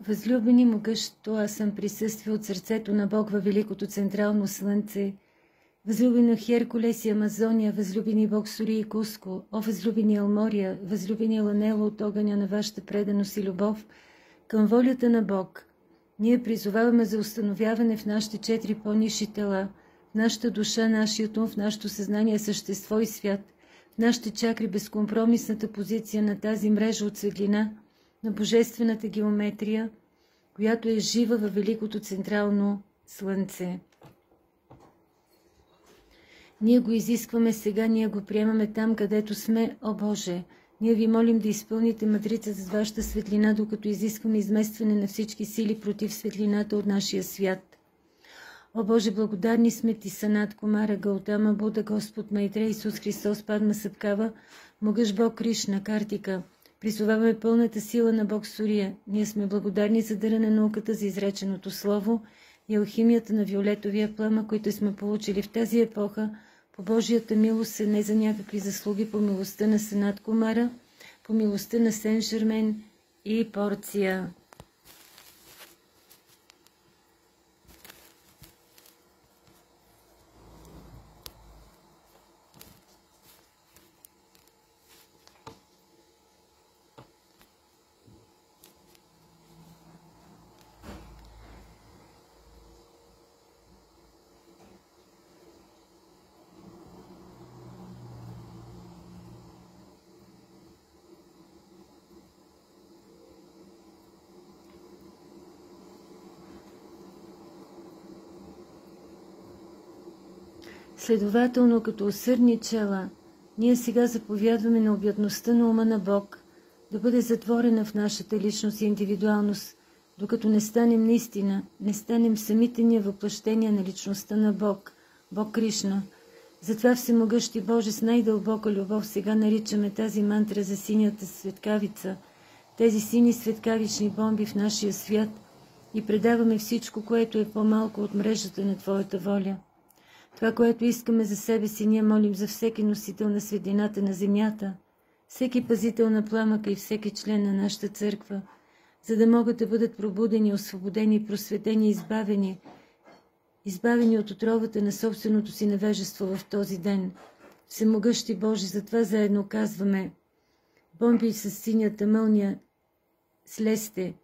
Възлюбени могъщо, аз съм присъствие от сърцето на Бог във великото централно слънце. Възлюбено Херкулес и Амазония, възлюбени Бог Сори и Куско, о възлюбени Алмория, възлюбени Ланело от огъня на вашата преданост и любов към волята на Бог. Ние призоваваме за установяване в нашите 4 по-нисши тела, в нашата душа, нашият ум, в нашето съзнание, същество и свят, в нашите чакри безкомпромисната позиция на тази мрежа от светлина, на божествената геометрия, която е жива във великото централно слънце. Ние го изискваме сега, ние го приемаме там, където сме, о Боже. Ние ви молим да изпълните матрицата с вашата светлина, докато изискваме изместване на всички сили против светлината от нашия свят. О Боже, благодарни сме Ти, Санат Кумара, Гаутама, Буда, Господ Майтрея, Исус Христос, Падма Сапкава, Могъщ Бог Кришна, Картика. Призоваваме пълната сила на Бог Сурия. Ние сме благодарни за дара на науката, за изреченото слово и алхимията на виолетовия пламък, които сме получили в тази епоха, по Божията милост, не за някакви заслуги, по милостта на Санат Кумара, по милостта на Сен Жермен и Порция. Следователно, като усърдни чела, ние сега заповядваме на обятността на ума на Бог да бъде затворена в нашата личност и индивидуалност, докато не станем наистина, не станем самите ние въплъщения на личността на Бог, Бог Кришна. Затова Всемогъщи Боже, с най-дълбока любов сега наричаме тази мантра за синята светкавица, тези сини светкавични бомби в нашия свят и предаваме всичко, което е по-малко от мрежата на Твоята воля. Това, което искаме за себе си, ние молим за всеки носител на светлината на земята, всеки пазител на пламъка и всеки член на нашата църква, за да могат да бъдат пробудени, освободени, просветени, избавени от отровата на собственото си невежество в този ден. Всемогъщи Боже, затова заедно казваме: бомби с синята мълния, слезте,